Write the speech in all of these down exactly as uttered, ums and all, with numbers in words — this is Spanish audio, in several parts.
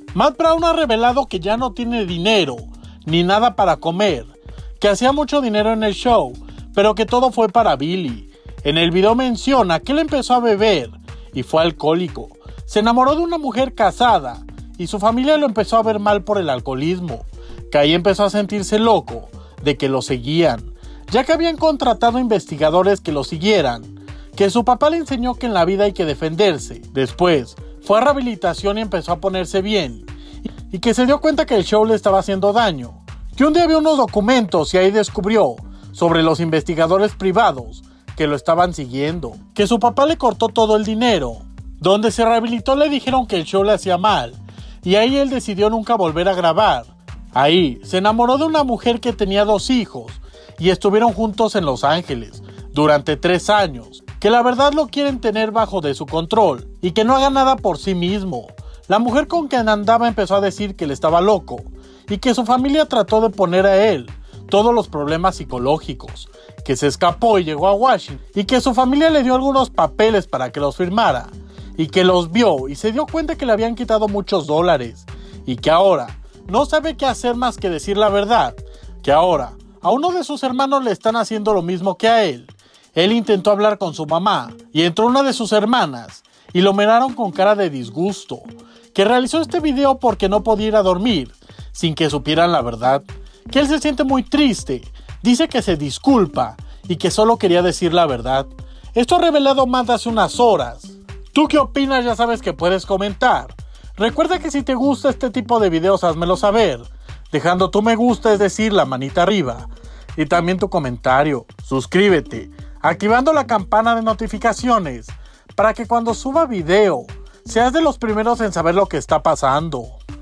Matt Brown ha revelado que ya no tiene dinero, ni nada para comer, que hacía mucho dinero en el show, pero que todo fue para Billie. En el video menciona que él empezó a beber y fue alcohólico. Se enamoró de una mujer casada y su familia lo empezó a ver mal por el alcoholismo, que ahí empezó a sentirse loco de que lo seguían, ya que habían contratado investigadores que lo siguieran, que su papá le enseñó que en la vida hay que defenderse. Después fue a rehabilitación y empezó a ponerse bien, y que se dio cuenta que el show le estaba haciendo daño, que un día vio unos documentos y ahí descubrió sobre los investigadores privados que lo estaban siguiendo, que su papá le cortó todo el dinero. Donde se rehabilitó le dijeron que el show le hacía mal, y ahí él decidió nunca volver a grabar. Ahí se enamoró de una mujer que tenía dos hijos, y estuvieron juntos en Los Ángeles durante tres años, que la verdad lo quieren tener bajo de su control, y que no haga nada por sí mismo. La mujer con quien andaba empezó a decir que él estaba loco, y que su familia trató de poner a él todos los problemas psicológicos, que se escapó y llegó a Washington, y que su familia le dio algunos papeles para que los firmara, y que los vio y se dio cuenta que le habían quitado muchos dólares, y que ahora no sabe qué hacer más que decir la verdad, que ahora a uno de sus hermanos le están haciendo lo mismo que a él. Él intentó hablar con su mamá, y entró una de sus hermanas, y lo miraron con cara de disgusto, que realizó este video porque no podía ir a dormir, sin que supieran la verdad, que él se siente muy triste, dice que se disculpa, y que solo quería decir la verdad. Esto ha revelado más de hace unas horas. ¿Tú qué opinas? Ya sabes que puedes comentar. Recuerda que si te gusta este tipo de videos, házmelo saber, dejando tu me gusta, es decir, la manita arriba, y también tu comentario. Suscríbete, activando la campana de notificaciones, para que cuando suba video, seas de los primeros en saber lo que está pasando.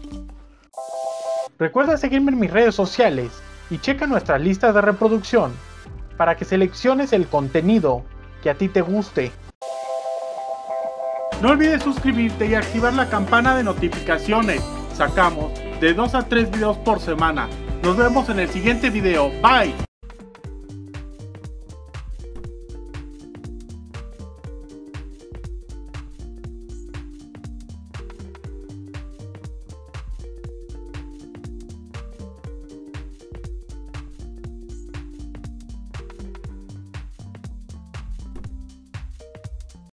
Recuerda seguirme en mis redes sociales, y checa nuestras listas de reproducción, para que selecciones el contenido que a ti te guste. No olvides suscribirte y activar la campana de notificaciones. Sacamos de dos a tres videos por semana. Nos vemos en el siguiente video. Bye.